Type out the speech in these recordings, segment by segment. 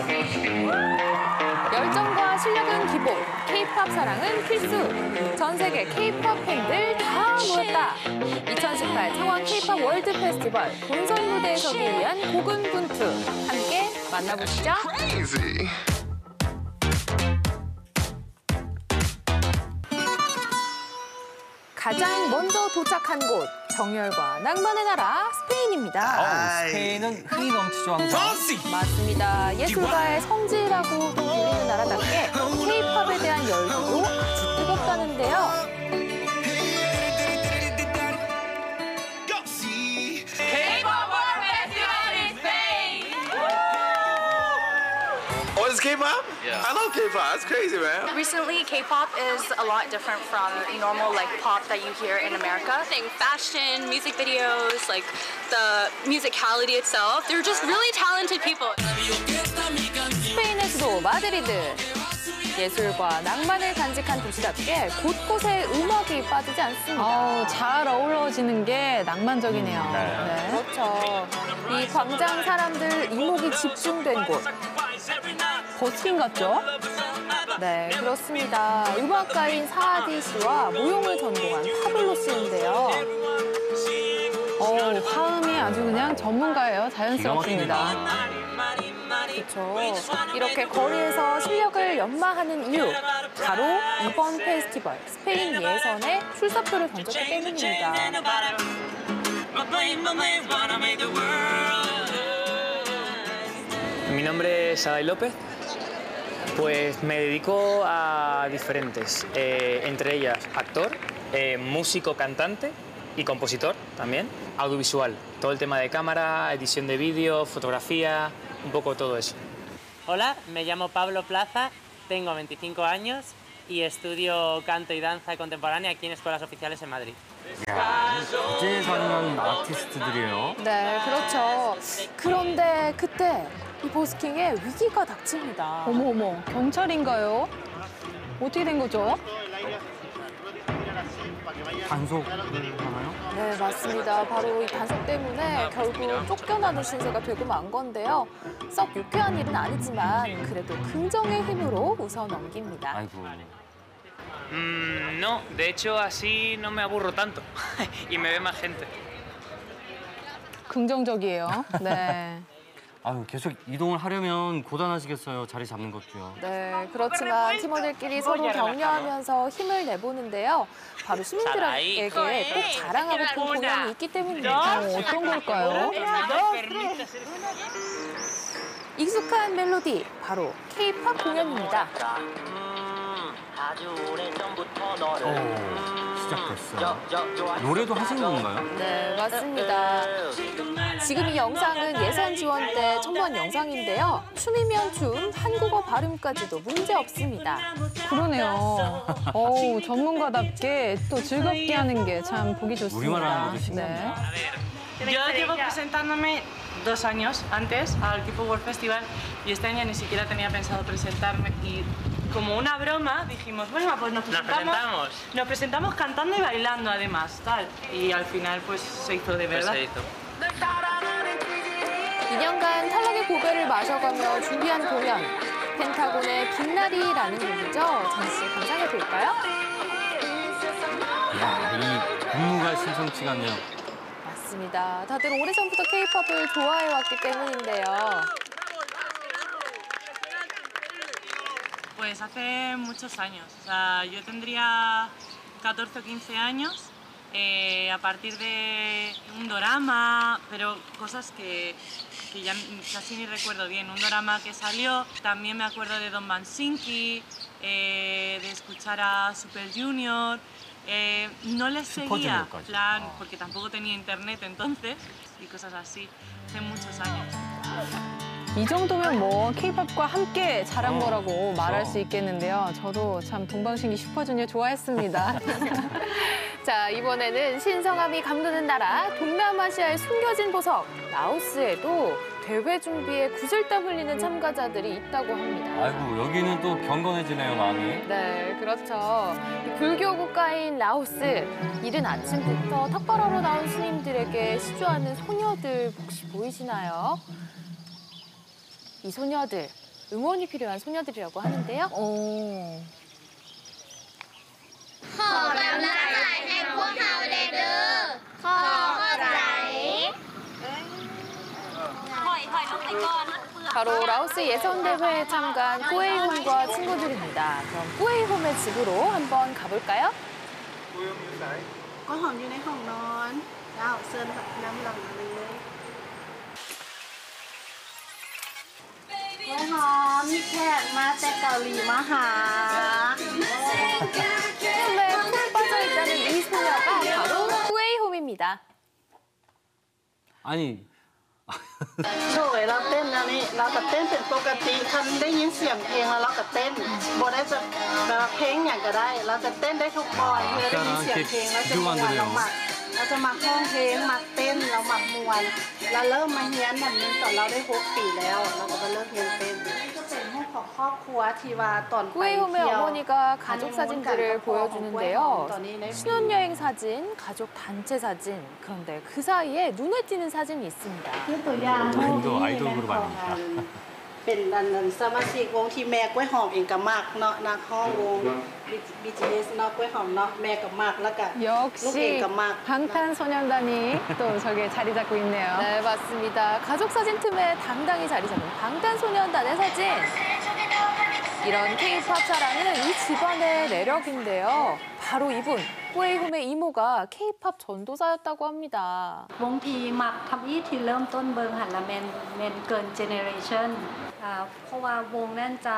열정과 실력은 기본, K-팝 사랑은 필수. 전 세계 K-팝 팬들 다 모였다. 2018 창원 K-팝 월드 페스티벌 본선 무대에 서기 위한 고군분투. 함께 만나보시죠. 가장 먼저 도착한 곳, 정열과 낭만의 나라 스페인입니다. 스페인은 흥이 넘치죠, 항상. 맞습니다. 예술가의 성지라고 불리는 나라답게 K-팝에 대한 열기도 아주 뜨겁다는데요. Oh, it's K-pop? Yeah. I love K-pop. It's crazy, man. Recently, K-pop is a lot different from normal like pop that you hear in America. I think fashion, music videos, like the musicality itself, they're just really talented people. 스페인의 수도 마드리드. 예술과 낭만을 간직한 도시답게 곳곳에 음악이 빠지지 않습니다. 잘 어우러지는 게 낭만적이네요. 네. 그렇죠. 이 광장 사람들 이목이 집중된 곳. 버스킹 같죠? 네, 그렇습니다. 음악가인 사아디 씨와 무용을 전공한 파블로 씨인데요. 화음이 아주 그냥 전문가예요. 자연스럽습니다. 그렇죠. 이렇게 거리에서 실력을 연마하는 이유, 바로 이번 페스티벌 스페인 예선에 출사표를 던졌기 때문입니다. Mi nombre es Adai López. Pues me dedico a diferentes, entre ellas actor, músico, cantante y compositor también, audiovisual, todo el tema de cámara, edición de vídeo, fotografía, un poco todo eso. Hola, me llamo Pablo Plaza, tengo 25 años y estudio canto y danza contemporánea aquí en Escuelas Oficiales en Madrid. 국제에서는 아티스트들이에요. 네, 그렇죠. 그런데 그때 이 버스킹에 위기가 닥칩니다. 어머, 경찰인가요? 어떻게 된 거죠? 단속하나요? 네, 맞습니다. 바로 이 단속 때문에 결국 쫓겨나는 신세가 되고 만 건데요. 썩 유쾌한 일은 아니지만 그래도 긍정의 힘으로 웃어 넘깁니다. 아이고. No, de hecho así no me aburro tanto y me ve más gente. 긍정적이에요. 네. 아유, 계속 이동을 하려면 고단하시겠어요. 자리 잡는 것도요. 네, 그렇지만 팀원들끼리 서로 격려하면서 힘을 내보는데요. 바로 시민들에게 꼭 자랑하고 본 공연이 있기 때문입니다. 어떤 걸까요? 익숙한 멜로디, 바로 K-팝 공연입니다. 시작됐어요. 노래도 하시는 건가요? 네, 맞습니다. 지금 이 영상은 예선 지원 때 첨부한 영상인데요. 춤이면 춤, 한국어 발음까지도 문제 없습니다. 그러네요. 전문가답게 또 즐겁게 하는 게 참 보기 좋습니다. 우리말 하는 것도 신기합니다. Yo llevo presentándome 2 años antes al K-pop World Festival y este año ni siquiera tenía pensado presentarme y como una broma dijimos, bueno, pues nos presentamos cantando y bailando además, tal. Y al final pues se hizo de verdad. 2년간 탈락의 고배를 마셔가며 준비한 공연. 펜타곤의 빛나리라는 곡이죠. 잠시 감상해 볼까요? 이야, 이 분무가 심상치가 않네요. 맞습니다. 다들 오래전부터 K-팝을 좋아해왔기 때문인데요. Pues hace muchos años, o sea, yo tendría 14 o 15 años, a partir de un dorama, pero cosas que ya casi ni recuerdo bien. Un dorama que salió, también me acuerdo de Don Mansinki, de escuchar a Super Junior. No les seguía, plan, porque tampoco tenía internet entonces, y cosas así, hace muchos años. 이 정도면 뭐 K-팝과 함께 자란 거라고 말할 수 있겠는데요. 저도 참 동방신기 슈퍼주니어 좋아했습니다. 자, 이번에는 신성함이 감도는 나라, 동남아시아의 숨겨진 보석, 라오스에도 대회 준비에 구슬땀 흘리는 참가자들이 있다고 합니다. 아이고, 여기는 또 경건해지네요, 마음이. 네, 그렇죠. 불교 국가인 라오스, 이른 아침부터 턱걸어로 나온 스님들에게 시주하는 소녀들 혹시 보이시나요? 이 소녀들, 응원이 필요한 소녀들이라고 하는데요. 오. ขอกำลังใจให้พวกเขาได้เด้อขอบใจ 바로 라오스 예선대회에 참가한 꾸에이홈과 친구들입니다. 그럼 꾸에이홈의 집으로 한번 가볼까요? ก็หอมอยู่ในห้องนอนแล้วเซิร์นน้ำหลังเลยก็หอมมีแขกมาแต่เกาหลีมาหา 춤에 푹 빠져있다는 이 소녀가 바로 꾸에이홈입니다. 아니 โดยเราเต้นนะนี่เราก็เต้นเป็นปกติคันได้ยินเสียงเพลงแล้วเราก็เต้นบ่ได้จะแบบเพลงอย่างก็ได้ เราจะเต้นได้ทุกบอยเมื่อได้ยินเสียงเพลงเราจะมวนเราจะมาห้องเพลงมาเต้นเรามามวนเราเริ่มมาเฮียนแบบนี้ตอนเราได้6 ปีแล้วเราก็มาเริ่มเฮียนเต้นก็เป็นห้องของครอบครัวที่ว่าตอนไป 꾸에이홈의 เที่ยว 어머니가 가족 사진들을 보여주는데요. 신혼여행 사진, 가족 단체 사진, 그런데 그 사이에 눈에 띄는 사진이 있습니다. คือตัวอย่าง 아이돌, 아이돌 그룹 아닙니까? เป็นอันนั้นสมาชิกวงที่แม่กล้วยหอมเองก็มากเนาะนักห้องวง BTS เนาะกล้วยหอมเนาะแม่ก็มากแล้วก็ลูกเอง 역시 ก็มาก 방탄소년단이 또 저기에 자리 잡고 있네요. 네, 맞습니다. 가족 사진 틈에 당당히 자리 잡은 방탄소년단의 사진. 이런 K-팝 사랑은 이 집안의 내력인데요. 바로 이분, 꾸에이홈의 이모가 K-팝 전도사였다고 합니다. วงทีมักทำอีที่เริ่มต้นเบิงหันละแมนเกินเจเนอเรชันเพราะว่าวงนั้นจะ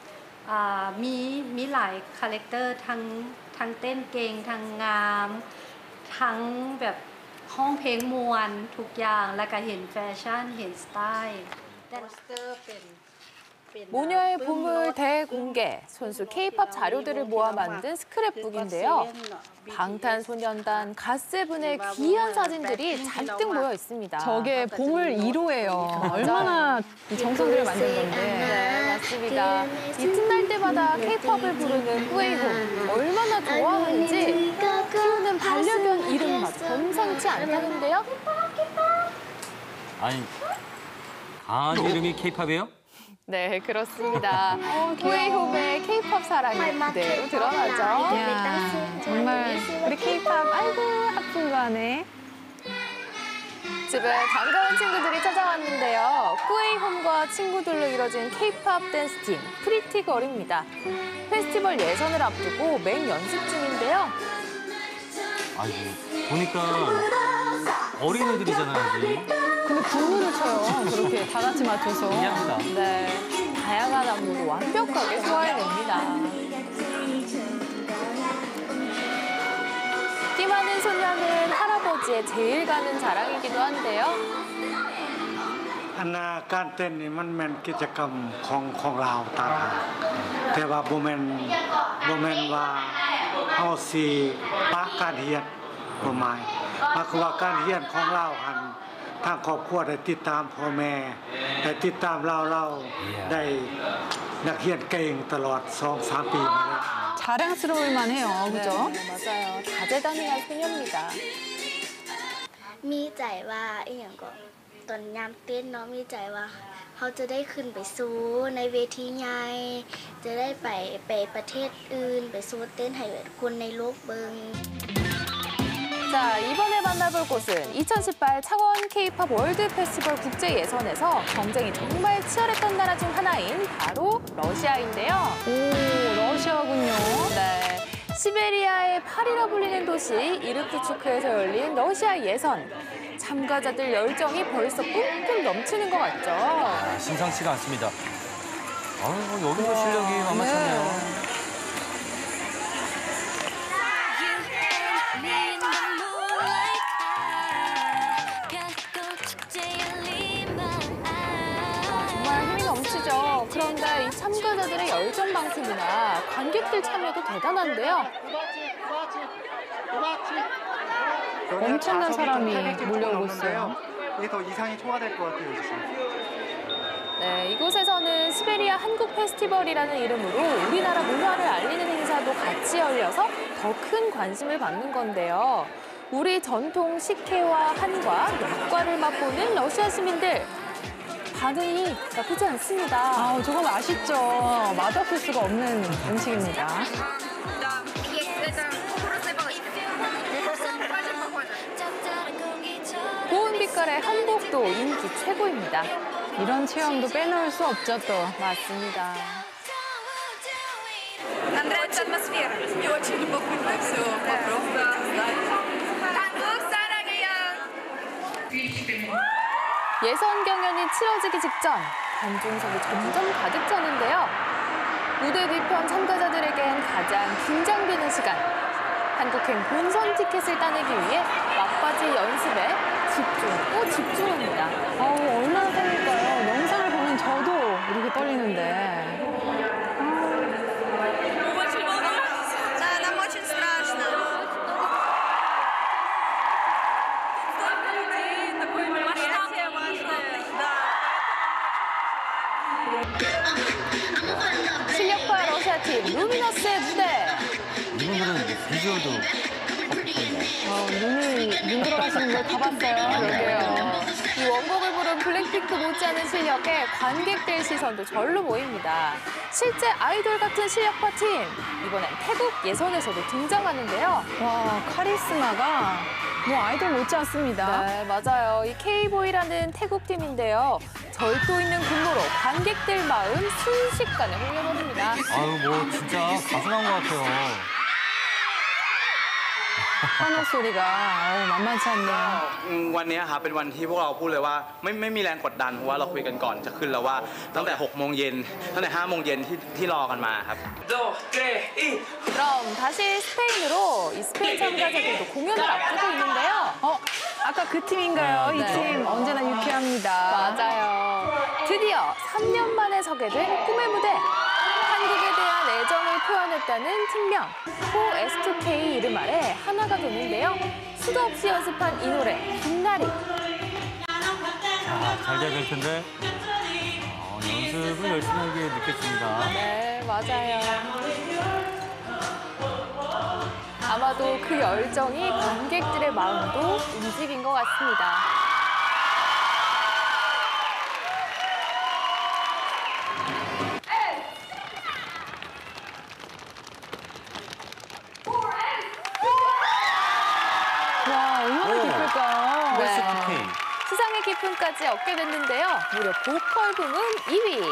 มีหลายคาแรคเตอร์ทั้งเต้นเก่งทั้งงามทั้งแบบห้องเพลงมวลทุกอย่างแล้วก็เห็นแฟชั่นเห็นสไตล์โปสเตอร์เป็น 모녀의 보물 대공개, 손수 K-팝 자료들을 모아 만든 스크랩북인데요. 방탄소년단, 갓세븐의 귀한 사진들이 잔뜩 모여 있습니다. 저게 보물 1호예요. 얼마나 정성들을 만든 건데. 네, 맞습니다. 이튿날 때마다 K-팝을 부르는 꾸에이홈, 얼마나 좋아하는지 키우는 반려견 이름만 범상치 않다는데요. 아니 강아지 이름이 K-팝이에요? 네, 그렇습니다. 꾸에이홈의 K-팝 사랑이 그대로 드러나죠. 야, 정말 우리 K-팝 아이고 하품가네. 집에 반가운 친구들이 찾아왔는데요. 꾸에이홈과 친구들로 이뤄진 K-팝 댄스팀 프리티걸입니다. 페스티벌 예선을 앞두고 맹 연습 중인데요. 아이고 보니까 어린애들이잖아요. 근데 군무를 쳐요. 그렇게 다 같이 맞춰서. 이해합니다. 네, 다양한 안무도 완벽하게 소화해냅니다. 끼 많은 소녀는 할아버지의 제일 가는 자랑이기도 한데요. อันการเต้นนี่มันเป็นกิจกรรมของเราตาหากแต่ว่าบ่แม่นว่าเฮาสิปะการเรียนบ่หมายคือว่าการเรียนของเราหันทางครอบครัวได้ติดตามพ่อแม่ได้ติดตามเราได้นักเรียนเก่งตลอด 2-3 ปีมาแล้ว 자랑스러울 만해요. 그죠? 네, 맞아요. 다재다능한 소녀입니다. มีใจว่าอีหยังก็ตอนยามเต้นเนาะมีใจว่าเขาจะได้ขึ้นไปสู้ในเวทีใหญ่จะได้ไปประเทศอื่นไปสู้เต้นให้คนในโลกเบิง 자, 이번에 만나볼 곳은 2018 창원 K-팝 월드 페스티벌 국제 예선에서 경쟁이 정말 치열했던 나라 중 하나인 바로 러시아인데요. 오, 러시아군요. 네, 시베리아의 파리라 불리는 도시 이르쿠츠크에서 열린 러시아 예선. 참가자들 열정이 벌써 뿜뿜 넘치는 것 같죠? 심상치가 않습니다. 여기서 실력이 만만찮네요. 정말 힘이 넘치죠. 그런데 이 참가자들의 열정방송이나 관객들 참여도 대단한데요. 엄청난 사람이 몰려오고 있어요. 이게 더 이상이 초과될 것 같아요, 지금. 네, 이곳에서는 시베리아 한국 페스티벌이라는 이름으로 우리나라 문화를 알리는 행사도 같이 열려서 더 큰 관심을 받는 건데요. 우리 전통 식혜와 한과 약과를 맛보는 러시아 시민들. 반응이 나쁘지 않습니다. 아, 저거 맛있죠. 맛없을 수가 없는 음식입니다. 고운 빛깔의 한복도 인기 최고입니다. 이런 체험도 빼놓을 수 없죠, 또. 맞습니다. Нам нравится атмосфера. И очень любопытно все вокруг. 예선 경연이 치러지기 직전 관중석이 점점 가득 차는데요. 무대 뒤편 참가자들에겐 가장 긴장되는 시간. 한국행 본선 티켓을 따내기 위해 막바지 연습에 집중 또 집중합니다. 얼마나 떨릴까요? 영상을 보면 저도 이렇게 떨리는데. Нам очень страшно. 실력파 러시아팀 루미너스의 무대. 이분들은 비주얼도 눈 들어가시는 걸 다 봤어요. 그러게요. 이 원곡을 부른 블랙핑크 못지않은 실력에 관객들 시선도 절로 보입니다. 실제 아이돌 같은 실력파 팀. 이번엔 태국 예선에서도 등장하는데요. 와, 카리스마가 뭐 아이돌 못지 않습니다. 네, 맞아요. 이 K-보이라는 태국 팀인데요. 절도 있는 군무로 관객들 마음 순식간에 홀려버립니다. 아유 뭐 진짜 가수 나온 것 같아요. 환호 소리가 만만치 않네요. วันนี้ครับเป็นวันที่พวกเราพูดเลยว่าไม่มีแรงกดดันเพราะว่าเราคุยกันก่อนจะขึ้นแล้วว่าตั้งแต่6 โมงเย็นตั้งแต่5 โมงเย็นที่รอกันมาครับ 그럼 다시 스페인으로 이 스페인 참가자들도 공연을 앞두고 있는데요. 아까 그 팀인가요? 이 팀 언제나 유쾌합니다. 맞아요. 드디어 3년 만에 서게 된 꿈의 무대. 한국에 대한 애정을 표현했다는 팀명 포S2K 이름 아래 하나가 되는데요. 수도 없이 연습한 이 노래 빛나리. 잘 돼야 될 텐데 연습을 열심히 한 게 느껴집니다. 네, 맞아요. 아마도 그 열정이 관객들의 마음도 움직인 것 같습니다. 와, 얼마나 기쁠까요? 네. 수상의 기쁨까지 얻게 됐는데요. 무려 보컬 부문 2위.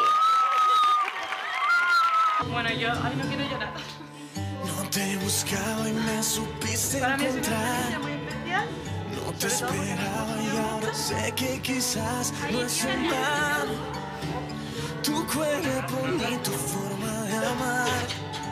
Bueno, yo, ay, no quiero llorar. No te he buscado y me supiste encontrar. No te esperaba y ahora sé que quizás no es en vano. Tu cuerpo ni tu forma de amar.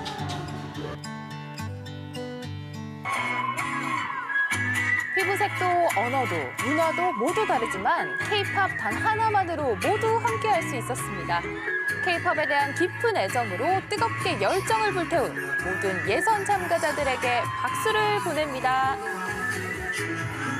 피부색도 언어도 문화도 모두 다르지만 K-팝 단 하나만으로 모두 함께할 수 있었습니다. K-팝에 대한 깊은 애정으로 뜨겁게 열정을 불태운 모든 예선 참가자들에게 박수를 보냅니다.